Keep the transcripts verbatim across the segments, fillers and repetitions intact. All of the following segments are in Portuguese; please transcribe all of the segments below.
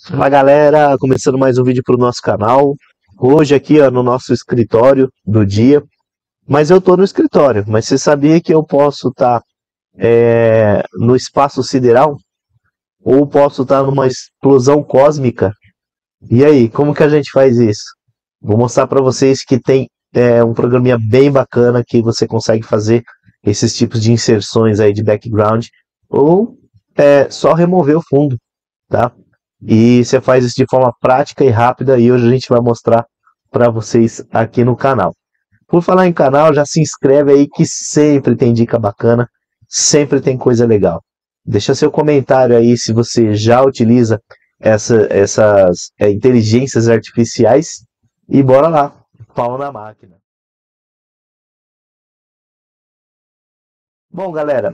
Fala galera, começando mais um vídeo para o nosso canal. Hoje aqui ó, no nosso escritório do dia, mas eu tô no escritório, mas você sabia que eu posso estar é, no espaço sideral? Ou posso estar numa explosão cósmica? E aí, como que a gente faz isso? Vou mostrar para vocês que tem é, um programinha bem bacana que você consegue fazer esses tipos de inserções aí de background, ou é, só remover o fundo, tá? E você faz isso de forma prática e rápida e hoje a gente vai mostrar para vocês aqui no canal. Por falar em canal, já se inscreve aí que sempre tem dica bacana, sempre tem coisa legal. Deixa seu comentário aí se você já utiliza essa, essas é, inteligências artificiais e bora lá, pau na máquina. Bom, galera,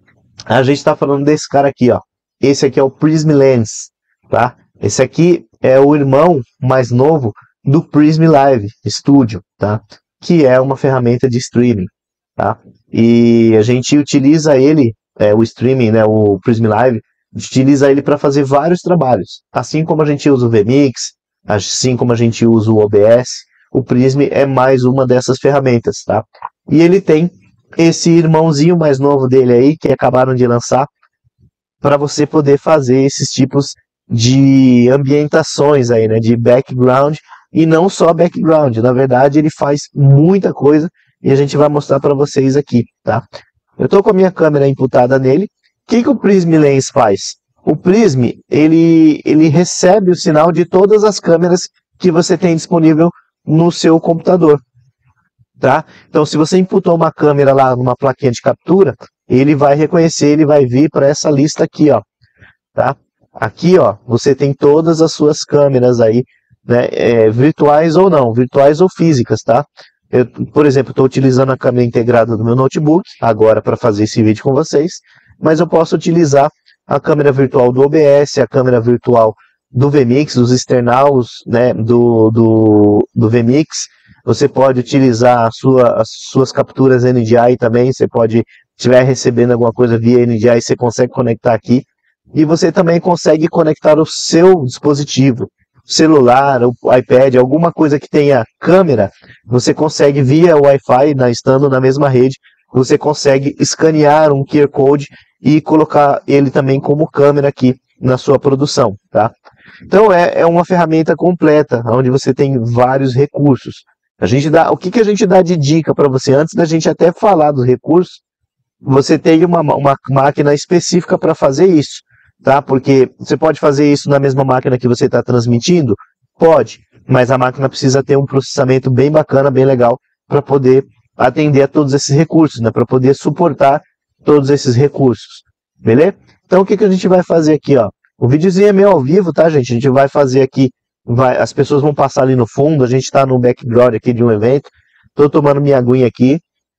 a gente está falando desse cara aqui, ó. Esse aqui é o Prism Lens, tá? Esse aqui é o irmão mais novo do Prism Live Studio, tá? Que é uma ferramenta de streaming, tá? E a gente utiliza ele, é, o streaming, né? O Prism Live, utiliza ele para fazer vários trabalhos. Assim como a gente usa o vMix, assim como a gente usa o O B S, o Prism é mais uma dessas ferramentas, tá? E ele tem esse irmãozinho mais novo dele aí, que acabaram de lançar, para você poder fazer esses tipos de ambientações aí, né, de background, e não só background, na verdade ele faz muita coisa e a gente vai mostrar para vocês aqui, tá? Eu estou com a minha câmera imputada nele. O que, que o Prism Lens faz? O Prism, ele, ele recebe o sinal de todas as câmeras que você tem disponível no seu computador, tá? Então, se você imputou uma câmera lá numa plaquinha de captura, ele vai reconhecer, ele vai vir para essa lista aqui, ó, tá? Aqui, ó, você tem todas as suas câmeras aí, né, é, virtuais ou não, virtuais ou físicas, tá? Eu, por exemplo, estou utilizando a câmera integrada do meu notebook agora para fazer esse vídeo com vocês, mas eu posso utilizar a câmera virtual do O B S, a câmera virtual do vMix, dos externals, né, do, do, do vMix. Você pode utilizar a sua, as suas capturas N D I também, você pode, se estiver recebendo alguma coisa via N D I, você consegue conectar aqui. E você também consegue conectar o seu dispositivo, celular, o iPad, alguma coisa que tenha câmera, você consegue via Wi-Fi, na, estando na mesma rede, você consegue escanear um Q R Code e colocar ele também como câmera aqui na sua produção, tá? Então é, é uma ferramenta completa, onde você tem vários recursos. A gente dá, o que, que a gente dá de dica para você, antes da gente até falar dos recursos, você tem uma, uma máquina específica para fazer isso, tá? Porque você pode fazer isso na mesma máquina que você está transmitindo? Pode, mas a máquina precisa ter um processamento bem bacana, bem legal, para poder atender a todos esses recursos, né? Para poder suportar todos esses recursos, beleza? Então o que, que a gente vai fazer aqui, ó? O videozinho é meio ao vivo, tá, gente? A gente vai fazer aqui, vai, as pessoas vão passar ali no fundo, a gente está no background aqui de um evento, estou tomando minha aguinha aqui,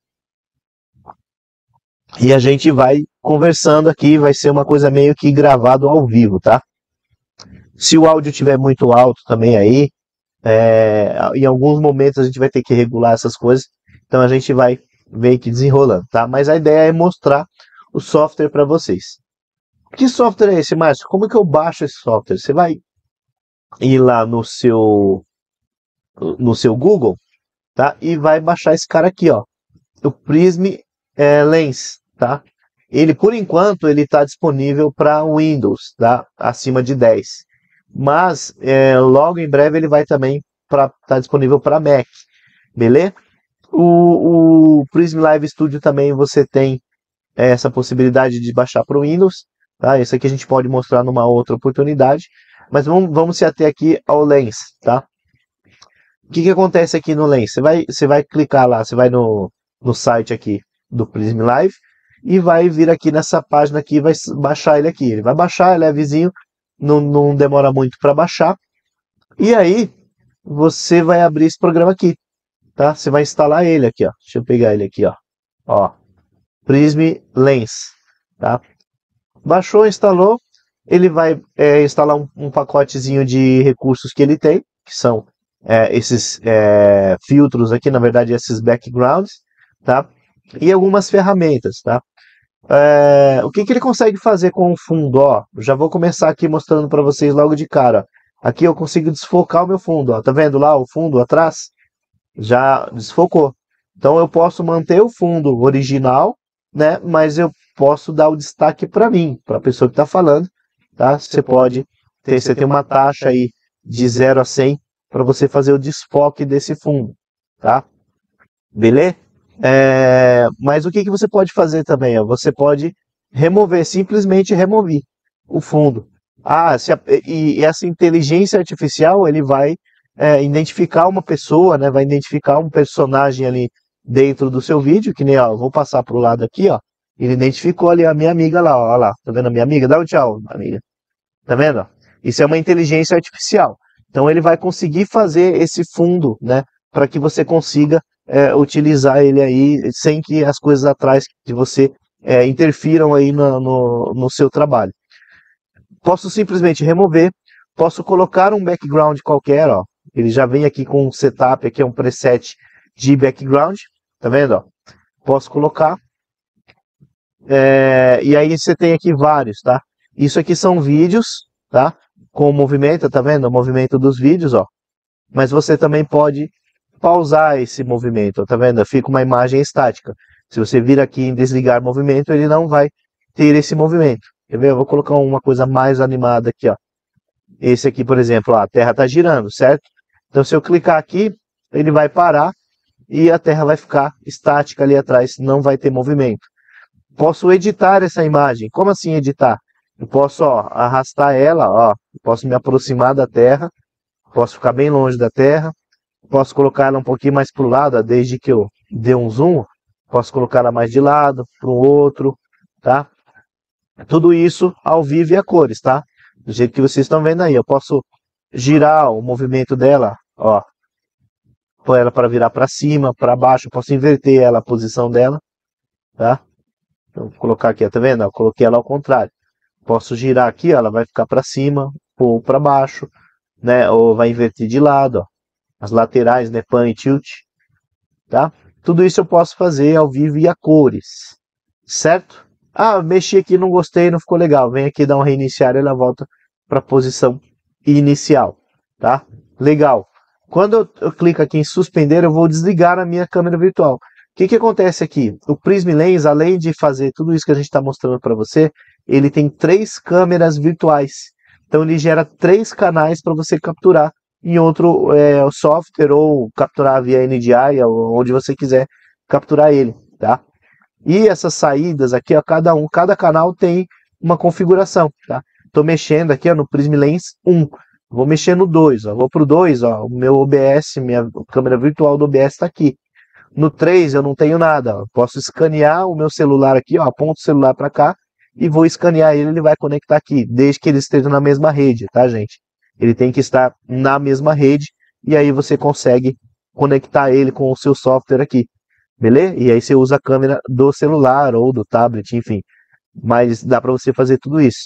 e a gente vai conversando aqui, vai ser uma coisa meio que gravado ao vivo, tá? Se o áudio estiver muito alto também aí, é, em alguns momentos a gente vai ter que regular essas coisas, então a gente vai meio que desenrolando, tá? Mas a ideia é mostrar o software para vocês. Que software é esse, Márcio? Como que eu baixo esse software? Você vai ir lá no seu, no seu Google, tá? E vai baixar esse cara aqui, ó, o Prism é, Lens, tá? Ele, por enquanto, ele está disponível para Windows, tá? Acima de dez. Mas, é, logo em breve, ele vai também estar tá disponível para Mac, beleza? O, o Prism Live Studio também você tem é, essa possibilidade de baixar para o Windows, tá? Isso aqui a gente pode mostrar numa outra oportunidade, mas vamos, vamos se ater aqui ao Lens, tá? O que, que acontece aqui no Lens? Você vai, você vai clicar lá, você vai no, no site aqui do Prism Live e vai vir aqui nessa página aqui e vai baixar ele aqui. Ele vai baixar, ele é vizinho, não, não demora muito para baixar. E aí você vai abrir esse programa aqui, tá? Você vai instalar ele aqui, ó. Deixa eu pegar ele aqui, ó. Ó, Prism Lens, tá? Baixou, instalou, ele vai é, instalar um, um pacotezinho de recursos que ele tem, que são é, esses é, filtros aqui, na verdade esses backgrounds, tá? E algumas ferramentas, tá? É, o que que ele consegue fazer com o fundo? Ó, já vou começar aqui mostrando para vocês logo de cara. Aqui eu consigo desfocar o meu fundo, ó. Tá vendo lá o fundo atrás? Já desfocou. Então eu posso manter o fundo original, né? Mas eu posso dar o destaque para mim, para a pessoa que está falando, tá? Você pode ter, você tem uma taxa aí de zero a cem para você fazer o desfoque desse fundo, tá? Beleza? É, mas o que que você pode fazer também? Ó? Você pode remover, simplesmente remover o fundo. Ah, se a, e, e essa inteligência artificial, ele vai é, identificar uma pessoa, né? Vai identificar um personagem ali dentro do seu vídeo, que nem, ó, vou passar pro lado aqui, ó. Ele identificou ali a minha amiga lá, ó, ó lá. Tá vendo a minha amiga? Dá um tchau, amiga. Tá vendo? Isso é uma inteligência artificial. Então ele vai conseguir fazer esse fundo, né? Para que você consiga é, utilizar ele aí sem que as coisas atrás de você é, interfiram aí no, no, no seu trabalho. Posso simplesmente remover, posso colocar um background qualquer, ó. Ele já vem aqui com um setup, aqui é um preset de background, tá vendo? Ó? Posso colocar. É, e aí você tem aqui vários, tá? Isso aqui são vídeos, tá? Com o movimento, tá vendo? O movimento dos vídeos, ó. Mas você também pode pausar esse movimento, tá vendo? Fica uma imagem estática. Se você vir aqui em desligar movimento, ele não vai ter esse movimento. Quer ver? Eu vou colocar uma coisa mais animada aqui, ó. Esse aqui, por exemplo, ó, a Terra está girando, certo? Então, se eu clicar aqui, ele vai parar e a Terra vai ficar estática ali atrás, não vai ter movimento. Posso editar essa imagem. Como assim editar? Eu posso ó, arrastar ela, ó, posso me aproximar da Terra, posso ficar bem longe da Terra, posso colocar ela um pouquinho mais para o lado, ó, desde que eu dê um zoom, posso colocar ela mais de lado, para o outro, tá? Tudo isso ao vivo e a cores, tá? Do jeito que vocês estão vendo aí. Eu posso girar o movimento dela, ó, pôr ela para virar para cima, para baixo, eu posso inverter ela, a posição dela, tá? Então, vou colocar aqui, ó, tá vendo? Eu coloquei ela ao contrário. Posso girar aqui, ó, ela vai ficar para cima ou para baixo, né? Ou vai inverter de lado, ó. As laterais, né? Pan e tilt, tá? Tudo isso eu posso fazer ao vivo e a cores, certo? Ah, mexi aqui, não gostei, não ficou legal. Vem aqui dar um reiniciar e ela volta para a posição inicial, tá? Legal. Quando eu, eu clico aqui em suspender, eu vou desligar a minha câmera virtual. O que que acontece aqui? O Prism Lens, além de fazer tudo isso que a gente está mostrando para você, ele tem três câmeras virtuais. Então ele gera três canais para você capturar em outro é, software ou capturar via N D I, ou onde você quiser capturar ele, tá? E essas saídas aqui, ó, cada um, cada canal tem uma configuração, tá? Tô mexendo aqui, ó, no Prism Lens um. Vou mexer no dois, ó. Vou pro dois, ó, o meu O B S, minha câmera virtual do O B S está aqui. No três eu não tenho nada, ó. Posso escanear o meu celular aqui, ó, aponto o celular para cá e vou escanear ele, ele vai conectar aqui, desde que ele esteja na mesma rede, tá, gente? Ele tem que estar na mesma rede e aí você consegue conectar ele com o seu software aqui, beleza? E aí você usa a câmera do celular ou do tablet, enfim. Mas dá para você fazer tudo isso.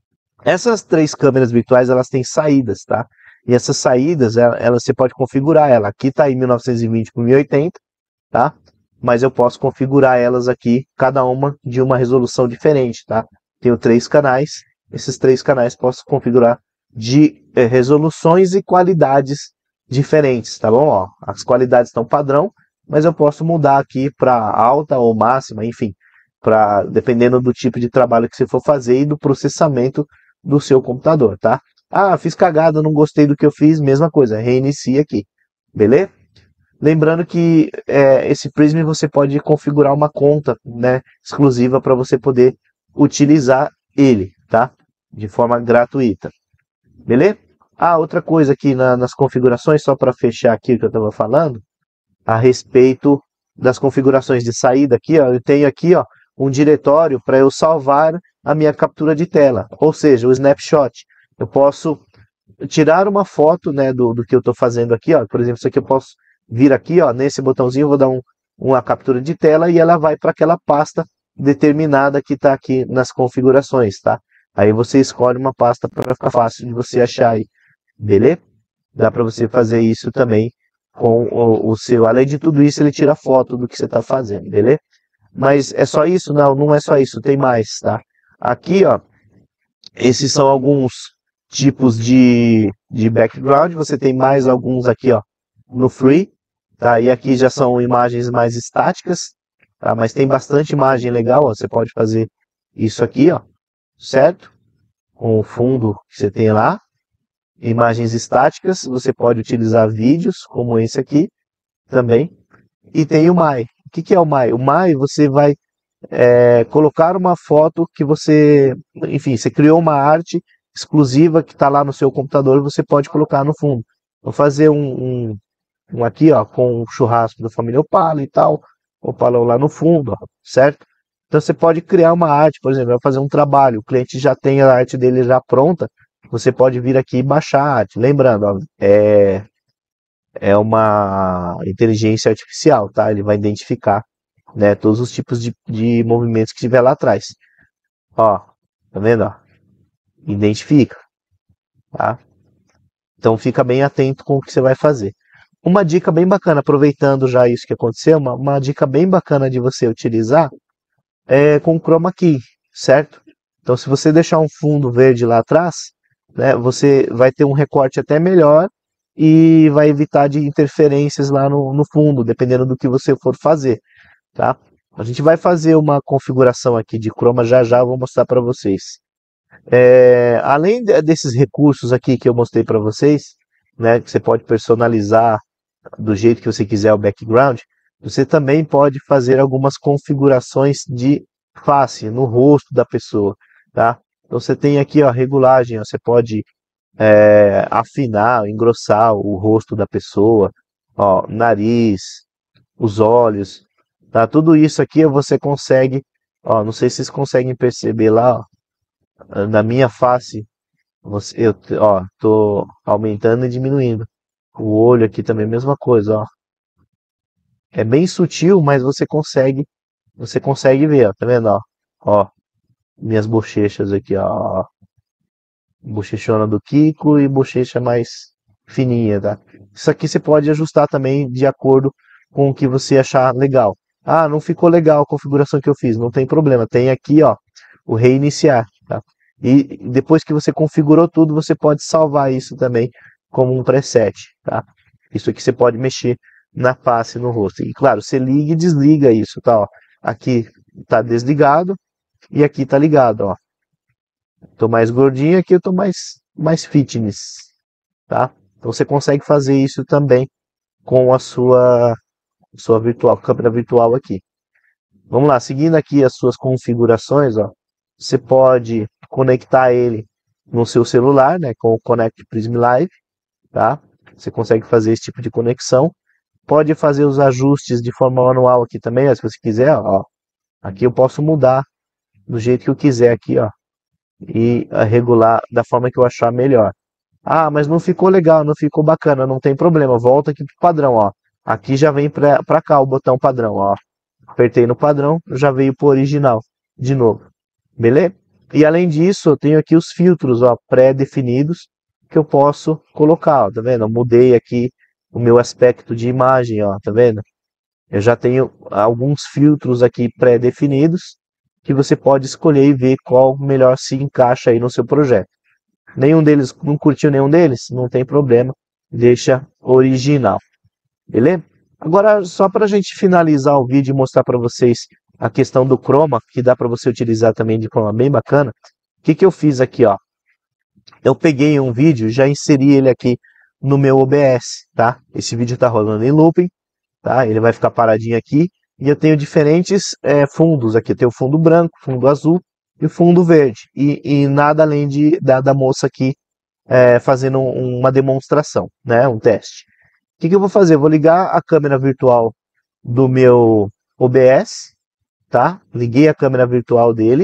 Essas três câmeras virtuais, elas têm saídas, tá? E essas saídas, elas, você pode configurar ela. Aqui está em mil novecentos e vinte por mil e oitenta, tá? Mas eu posso configurar elas aqui, cada uma de uma resolução diferente, tá? Tenho três canais, esses três canais posso configurar de eh, resoluções e qualidades diferentes, tá bom? Ó, as qualidades estão padrão, mas eu posso mudar aqui para alta ou máxima, enfim, pra, dependendo do tipo de trabalho que você for fazer e do processamento do seu computador, tá? Ah, fiz cagada, não gostei do que eu fiz, mesma coisa, reinicia aqui, beleza? Lembrando que é, esse Prism você pode configurar uma conta, né, exclusiva para você poder utilizar ele, tá? De forma gratuita. Beleza? Ah, outra coisa aqui na, nas configurações, só para fechar aqui o que eu estava falando, a respeito das configurações de saída aqui, ó, eu tenho aqui ó, um diretório para eu salvar a minha captura de tela, ou seja, o snapshot. Eu posso tirar uma foto, né, do, do que eu estou fazendo aqui, ó, por exemplo, isso aqui eu posso vir aqui, ó, nesse botãozinho, eu vou dar um, uma captura de tela e ela vai para aquela pasta determinada que está aqui nas configurações, tá? Aí você escolhe uma pasta para ficar fácil de você achar aí, beleza? Dá para você fazer isso também com o, o seu. Além de tudo isso, ele tira foto do que você está fazendo, beleza? Mas é só isso? Não, não é só isso, tem mais, tá? Aqui, ó, esses são alguns tipos de, de background, você tem mais alguns aqui, ó, no free, tá? E aqui já são imagens mais estáticas, tá? Mas tem bastante imagem legal, ó, você pode fazer isso aqui, ó, certo? Com o fundo que você tem lá, imagens estáticas, você pode utilizar vídeos, como esse aqui, também. E tem o My. O que, que é o My? O My, você vai é, colocar uma foto que você, enfim, você criou uma arte exclusiva que está lá no seu computador e você pode colocar no fundo. Vou fazer um, um, um aqui, ó, com o churrasco da família Opala e tal, Opalão lá no fundo, ó, certo? Então você pode criar uma arte, por exemplo, vai fazer um trabalho, o cliente já tem a arte dele já pronta, você pode vir aqui e baixar a arte. Lembrando, ó, é, é uma inteligência artificial, tá? Ele vai identificar, né, todos os tipos de, de movimentos que tiver lá atrás. Ó, tá vendo? Ó? Identifica, tá? Então fica bem atento com o que você vai fazer. Uma dica bem bacana, aproveitando já isso que aconteceu, uma, uma dica bem bacana de você utilizar é com o Chroma Key, certo? Então se você deixar um fundo verde lá atrás, né, você vai ter um recorte até melhor e vai evitar de interferências lá no, no fundo, dependendo do que você for fazer, tá? A gente vai fazer uma configuração aqui de Chroma já já, vou mostrar para vocês. É, além de, desses recursos aqui que eu mostrei para vocês, né, que você pode personalizar do jeito que você quiser o background, você também pode fazer algumas configurações de face no rosto da pessoa, tá? Então você tem aqui, ó, regulagem, ó, você pode é, afinar, engrossar o rosto da pessoa, ó, nariz, os olhos, tá? Tudo isso aqui você consegue, ó, não sei se vocês conseguem perceber lá, ó, na minha face, você, eu, ó, tô aumentando e diminuindo. O olho aqui também, mesma coisa, ó. É bem sutil, mas você consegue, você consegue ver, ó, tá vendo, ó? Ó, minhas bochechas aqui, ó. Bochechona do Kiko e bochecha mais fininha, tá? Isso aqui você pode ajustar também de acordo com o que você achar legal. Ah, não ficou legal a configuração que eu fiz, não tem problema. Tem aqui, ó, o reiniciar, tá? E depois que você configurou tudo, você pode salvar isso também como um preset, tá? Isso aqui você pode mexer na face, no rosto. E claro, você liga e desliga isso, tá? Ó, aqui tá desligado e aqui tá ligado, ó. Tô mais gordinho, aqui eu tô mais, mais fitness, tá? Então você consegue fazer isso também com a sua, sua virtual, câmera virtual aqui. Vamos lá, seguindo aqui as suas configurações, ó, você pode conectar ele no seu celular, né, com o Connect Prism Live, tá? Você consegue fazer esse tipo de conexão. Pode fazer os ajustes de forma manual aqui também, ó, se você quiser, ó. Aqui eu posso mudar do jeito que eu quiser aqui, ó, e regular da forma que eu achar melhor. Ah, mas não ficou legal, não ficou bacana, não tem problema, volta aqui pro padrão, ó. Aqui já vem pra, pra cá o botão padrão, ó. Apertei no padrão, já veio pro original, de novo. Beleza? E além disso, eu tenho aqui os filtros, ó, pré-definidos, que eu posso colocar, ó, tá vendo? Eu mudei aqui o meu aspecto de imagem, ó, tá vendo? Eu já tenho alguns filtros aqui pré-definidos, que você pode escolher e ver qual melhor se encaixa aí no seu projeto. Nenhum deles, não curtiu nenhum deles? Não tem problema, deixa original, beleza? Agora, só para a gente finalizar o vídeo e mostrar para vocês a questão do Chroma, que dá para você utilizar também de forma bem bacana, o que, que eu fiz aqui, ó? Eu peguei um vídeo, já inseri ele aqui no meu O B S, tá? Esse vídeo está rolando em looping, tá? Ele vai ficar paradinho aqui, e eu tenho diferentes é, fundos aqui, eu tenho o fundo branco, fundo azul e o fundo verde, e, e nada além de, da, da moça aqui é, fazendo uma demonstração, né? Um teste. O que, que eu vou fazer? Eu vou ligar a câmera virtual do meu O B S, tá? Liguei a câmera virtual dele,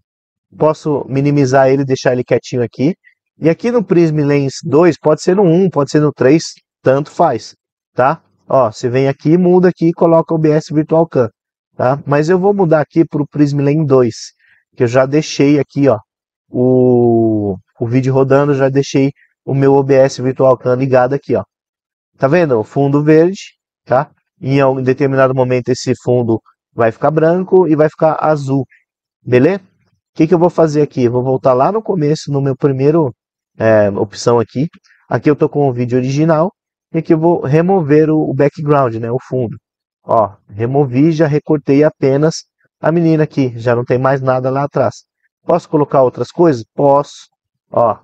posso minimizar ele, deixar ele quietinho aqui, e aqui no Prism Lens dois, pode ser no um, pode ser no três, tanto faz, tá? Ó, você vem aqui, muda aqui e coloca o O B S Virtual Cam, tá? Mas eu vou mudar aqui para o Prism Lens dois, que eu já deixei aqui, ó, o, o vídeo rodando, já deixei o meu O B S Virtual Cam ligado aqui, ó. Tá vendo? O fundo verde, tá? Em um determinado momento esse fundo vai ficar branco e vai ficar azul, beleza? O que que eu vou fazer aqui? Eu vou voltar lá no começo, no meu primeiro é, opção aqui. Aqui eu tô com o vídeo original e aqui eu vou remover o, o background, né, o fundo. Ó, removi, já recortei apenas a menina aqui, já não tem mais nada lá atrás. Posso colocar outras coisas? Posso. Ó,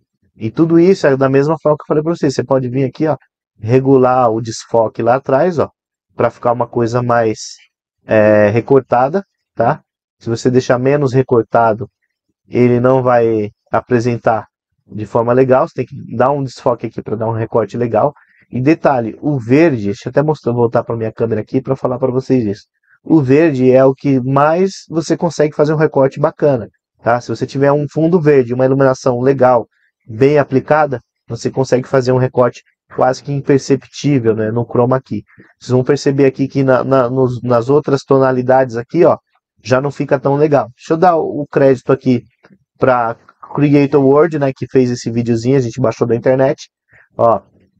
e tudo isso é da mesma forma que eu falei para vocês. Você pode vir aqui, ó, regular o desfoque lá atrás, ó, para ficar uma coisa mais é, recortada, tá? Se você deixar menos recortado, ele não vai apresentar de forma legal. Você tem que dar um desfoque aqui para dar um recorte legal. E detalhe, o verde, deixa eu até mostrar, voltar para minha câmera aqui para falar para vocês isso. O verde é o que mais você consegue fazer um recorte bacana, tá? Se você tiver um fundo verde, uma iluminação legal, bem aplicada, você consegue fazer um recorte quase que imperceptível, né, no chroma key. Vocês vão perceber aqui que na, na, nos, nas outras tonalidades aqui, ó, já não fica tão legal. Deixa eu dar o crédito aqui para Creator World, né, que fez esse videozinho, a gente baixou da internet, ó.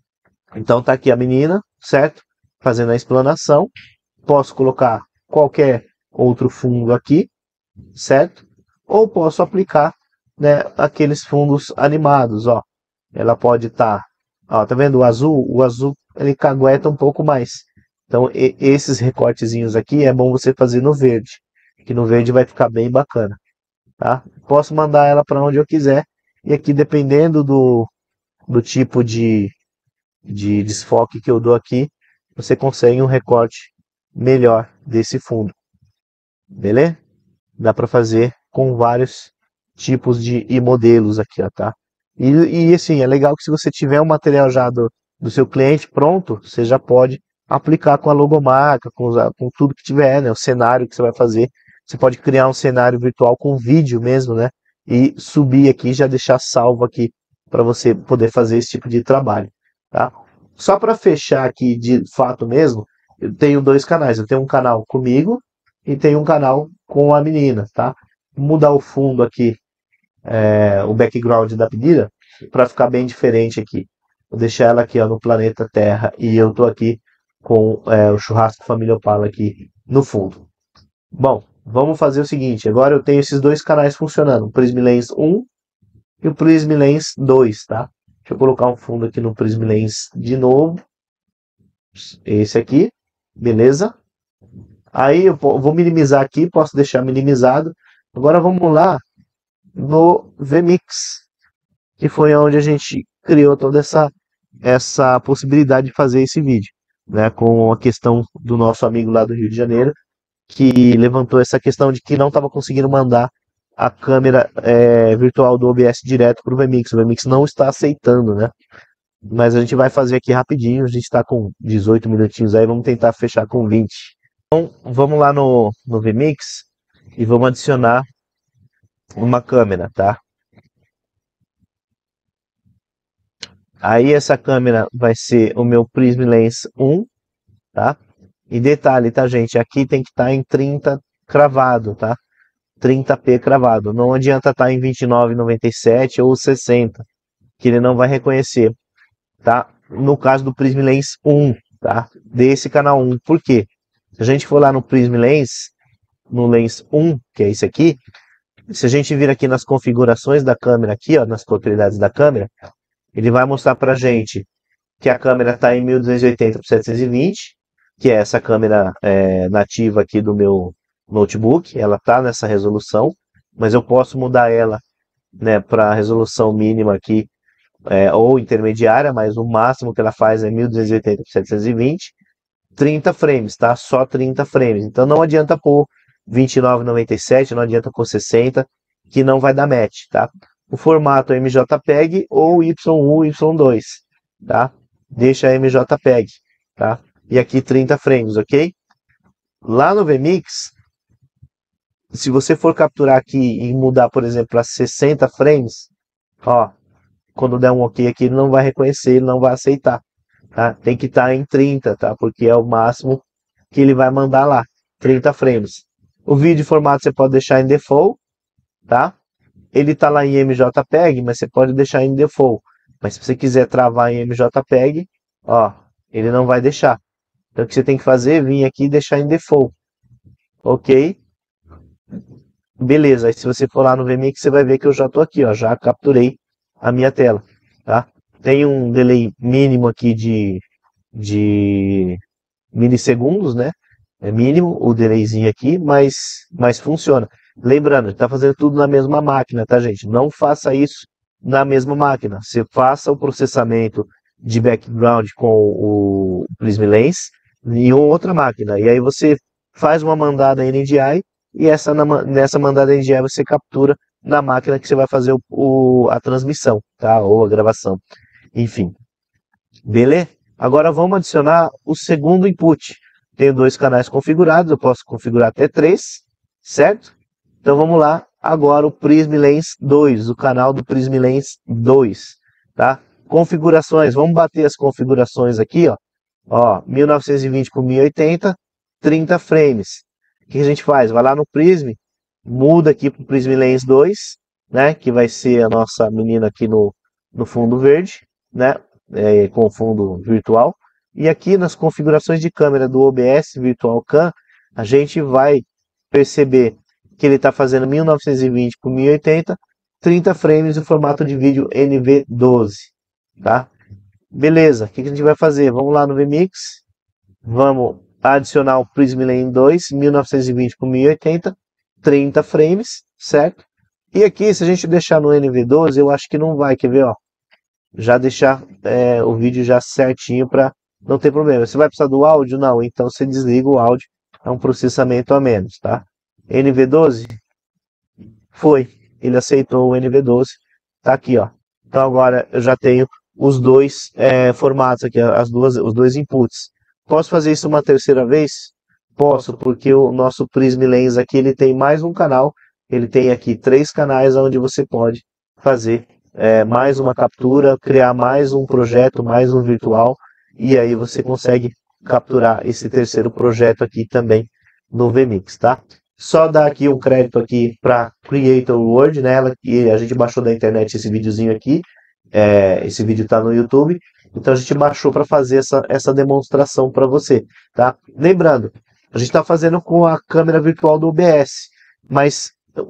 Então tá aqui a menina, certo? Fazendo a explanação. Posso colocar qualquer outro fundo aqui, certo? Ou posso aplicar, né, aqueles fundos animados, ó. Ela pode estar, tá, ó, tá vendo o azul? O azul ele cagueta um pouco mais. Então e, esses recortezinhos aqui é bom você fazer no verde, que no verde vai ficar bem bacana, tá? Posso mandar ela para onde eu quiser e aqui dependendo do, do tipo de, de desfoque que eu dou aqui, você consegue um recorte melhor desse fundo, beleza? Dá para fazer com vários tipos de e modelos aqui, ó, tá? E, e assim, é legal que se você tiver um material já do, do seu cliente pronto, você já pode aplicar com a logomarca, com, os, com tudo que tiver, né? O cenário que você vai fazer. Você pode criar um cenário virtual com vídeo mesmo, né? E subir aqui, já deixar salvo aqui para você poder fazer esse tipo de trabalho, tá? Só para fechar aqui de fato mesmo, eu tenho dois canais. Eu tenho um canal comigo e tenho um canal com a menina, tá? Vou mudar o fundo aqui, é, o background da menina, para ficar bem diferente aqui. Vou deixar ela aqui, ó, no planeta Terra e eu tô aqui com é, o churrasco Família Opala aqui no fundo. Bom, vamos fazer o seguinte. Agora eu tenho esses dois canais funcionando, o Prism Lens um e o Prism Lens dois, tá? Deixa eu colocar um fundo aqui no Prism Lens de novo. Esse aqui, beleza? Aí eu vou minimizar aqui, posso deixar minimizado. Agora vamos lá no vMix, que foi onde a gente criou toda essa, essa possibilidade de fazer esse vídeo, né? Com a questão do nosso amigo lá do Rio de Janeiro, que levantou essa questão de que não estava conseguindo mandar a câmera é, virtual do O B S direto para o vMix. O vMix não está aceitando, né? Mas a gente vai fazer aqui rapidinho, a gente está com dezoito minutinhos aí, vamos tentar fechar com vinte. Então, vamos lá no, no vMix e vamos adicionar uma câmera, tá? Aí essa câmera vai ser o meu Prism Lens um, tá? E detalhe, tá, gente? Aqui tem que estar tá em trinta cravado, tá? trinta p cravado. Não adianta estar tá em vinte e nove vírgula noventa e sete ou sessenta, que ele não vai reconhecer, tá? No caso do Prism Lens um, tá? Desse canal um. Por quê? Se a gente for lá no Prism Lens, no Lens um, que é esse aqui, se a gente vir aqui nas configurações da câmera aqui, ó, nas propriedades da câmera, ele vai mostrar pra gente que a câmera está em mil duzentos e oitenta por setecentos e vinte, que é essa câmera é, nativa aqui do meu notebook, ela está nessa resolução, mas eu posso mudar ela, né, para a resolução mínima aqui, é, ou intermediária, mas o máximo que ela faz é mil duzentos e oitenta por setecentos e vinte, trinta frames, tá? Só trinta frames. Então não adianta pôr vinte e nove vírgula noventa e sete, não adianta pôr sessenta, que não vai dar match, tá? O formato é M J P E G ou Y um, Y dois, tá? Deixa M J P E G, tá? E aqui trinta frames, ok? Lá no vMix, se você for capturar aqui e mudar, por exemplo, para sessenta frames, ó, quando der um ok aqui, ele não vai reconhecer, ele não vai aceitar, tá? Tem que estar em trinta, tá? Porque é o máximo que ele vai mandar lá, trinta frames. O vídeo formato você pode deixar em default, tá? Ele tá lá em M J P E G, mas você pode deixar em default. Mas se você quiser travar em M J P E G, ó, ele não vai deixar. Então o que você tem que fazer é vir aqui e deixar em default. ok, beleza. Aí se você for lá no vMix, você vai ver que eu já estou aqui, ó, já capturei a minha tela, tá? Tem um delay mínimo aqui de, de milissegundos, né? É mínimo o delayzinho aqui, mas, mas funciona. Lembrando, está fazendo tudo na mesma máquina, tá, gente? Não faça isso na mesma máquina. Você faça o processamento de background com o Prism Lens em outra máquina. E aí você faz uma mandada N D I e essa, nessa mandada N D I você captura na máquina que você vai fazer o, o, a transmissão, tá? Ou a gravação. Enfim. Beleza? Agora vamos adicionar o segundo input. Tenho dois canais configurados, eu posso configurar até três, certo? Então vamos lá, agora o Prism Lens dois, o canal do Prism Lens dois, tá? Configurações, vamos bater as configurações aqui, ó. Ó, mil novecentos e vinte por mil e oitenta, trinta frames. O que a gente faz? Vai lá no Prism, muda aqui para o Prism Lens dois, né? Que vai ser a nossa menina aqui no, no fundo verde, né? É, com fundo virtual. E aqui nas configurações de câmera do O B S Virtual Cam, a gente vai perceber que ele está fazendo mil novecentos e vinte por mil e oitenta, trinta frames no formato de vídeo N V doze, tá? Beleza, o que a gente vai fazer? Vamos lá no vMix, vamos adicionar o Prism Lens dois, mil novecentos e vinte por mil e oitenta, trinta frames, certo? E aqui, se a gente deixar no N V doze, eu acho que não vai, quer ver, ó? Já deixar é, o vídeo já certinho para não ter problema. Você vai precisar do áudio? Não, então você desliga o áudio, é um processamento a menos, tá? N V doze? Foi, ele aceitou o N V doze, tá aqui, ó. Então agora eu já tenho os dois é, formatos aqui, as duas, os dois inputs. Posso fazer isso uma terceira vez? Posso, porque o nosso Prism Lens aqui, ele tem mais um canal, ele tem aqui três canais onde você pode fazer é, mais uma captura, criar mais um projeto, mais um virtual, e aí você consegue capturar esse terceiro projeto aqui também no vMix, tá? Só dar aqui um crédito aqui para Creator World, né? Ela, e a gente baixou da internet esse videozinho aqui, é, esse vídeo está no YouTube, então a gente baixou para fazer essa, essa demonstração para você, tá? Lembrando, a gente está fazendo com a câmera virtual do O B S, mas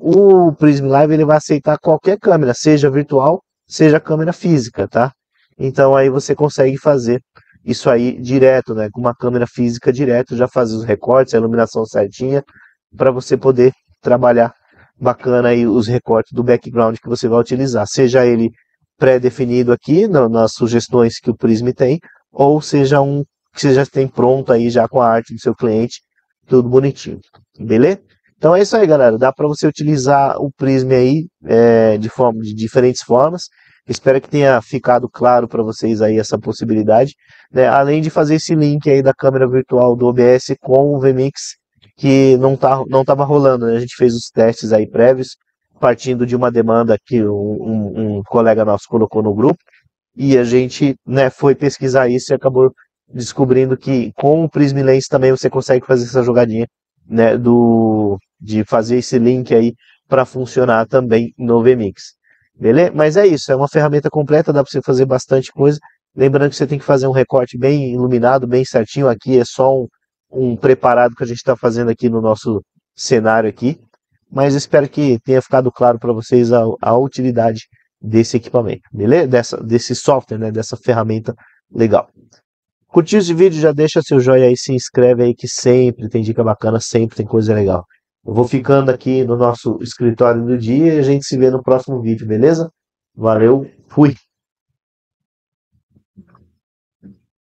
o Prism Live ele vai aceitar qualquer câmera, seja virtual, seja câmera física, tá? Então aí você consegue fazer isso aí direto, né? Com uma câmera física direto, já fazer os recortes, a iluminação certinha, para você poder trabalhar bacana aí os recortes do background que você vai utilizar, seja ele pré-definido aqui no, nas sugestões que o Prism tem, ou seja um que você já tem pronto aí já com a arte do seu cliente, tudo bonitinho, beleza? Então é isso aí, galera, dá para você utilizar o Prism aí é, de, forma, de diferentes formas. Espero que tenha ficado claro para vocês aí essa possibilidade, né? Além de fazer esse link aí da câmera virtual do O B S com o vMix, que não tá, não estava rolando, né? A gente fez os testes aí prévios, partindo de uma demanda que um, um, um colega nosso colocou no grupo, e a gente, né, foi pesquisar isso e acabou descobrindo que com o Prism Lens também você consegue fazer essa jogadinha, né, do, de fazer esse link aí para funcionar também no vMix. Beleza? Mas é isso, é uma ferramenta completa, dá para você fazer bastante coisa. Lembrando que você tem que fazer um recorte bem iluminado, bem certinho. Aqui é só um, um preparado que a gente está fazendo aqui no nosso cenário aqui. Mas espero que tenha ficado claro para vocês a, a utilidade desse equipamento, beleza? Dessa, desse software, né? Dessa ferramenta legal. Curtiu esse vídeo? Já deixa seu joinha aí, se inscreve aí que sempre tem dica bacana, sempre tem coisa legal. Eu vou ficando aqui no nosso escritório do dia e a gente se vê no próximo vídeo, beleza? Valeu, fui!